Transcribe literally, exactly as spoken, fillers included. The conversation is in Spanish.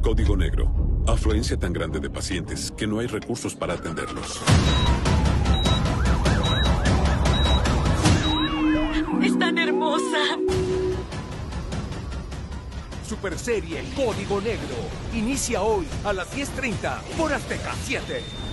Código negro. Afluencia tan grande de pacientes que no hay recursos para atenderlos. Es tan hermosa. Super serie Código Negro. Inicia hoy a las diez treinta por Azteca siete.